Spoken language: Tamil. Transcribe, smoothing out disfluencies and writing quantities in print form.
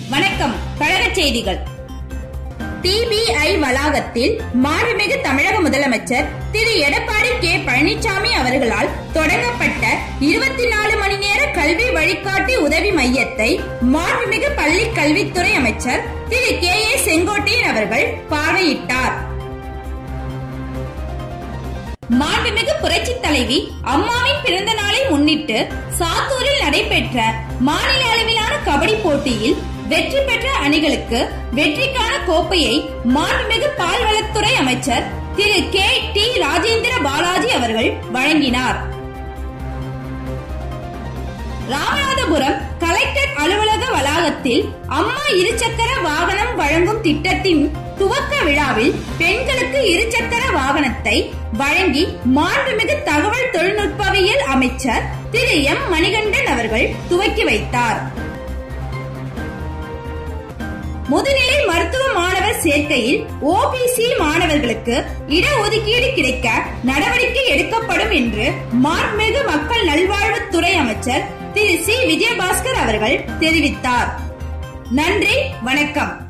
வணக்கம். கழக செய்திகள். டிபிஐ வளாகத்தில் மாண்புமிகு தமிழக முதலமைச்சர் திரு எடப்பாடி கே பழனிசாமி அவர்களால் தொடங்கப்பட்ட 24 மணி நேர கல்வி வழிகாட்டி உதவி மையத்தை மாண்புமிகு பள்ளி கல்வித்துறை அமைச்சர் திரு கே ஏ செங்கோட்டையன் அவர்கள் பார்வையிட்டார். மாண்புமிகு புரட்சி தலைவி அம்மாவின் பிறந்த நாளை முன்னிட்டு சாத்தூரில் நடைபெற்ற மாநில அளவிலான கபடி போட்டியில் வெற்றி பெற்ற அணிகளுக்கு வெற்றிக்கான கோப்பையை மாண்புமிகு பால்வளத்துறை அமைச்சர் திரு கே டி ராஜேந்திர பாலாஜி அவர்கள் வழங்கினார். ராமநாதபுரம் கலெக்டர் அலுவலக வளாகத்தில் அம்மா இருசக்கர வாகனம் வழங்கும் திட்டத்தின் துவக்க விழாவில் பெண்களுக்கு இருசக்கர வாகனத்தை வழங்கி மாண்புமிகு தகவல் தொழில்நுட்பவியல் அமைச்சர் திரு எம் மணிகண்டன் அவர்கள் துவக்கி வைத்தார். முதுநிலை மருத்துவ மாணவர் சேர்க்கையில் ஓபிசி மாணவர்களுக்கு இடஒதுக்கீடு கிடைக்க நடவடிக்கை எடுக்கப்படும் என்று மாண்புமிகு மக்கள் நல்வாழ்வுத்துறை அமைச்சர் திரு சி விஜயபாஸ்கர் அவர்கள் தெரிவித்தார். நன்றி, வணக்கம்.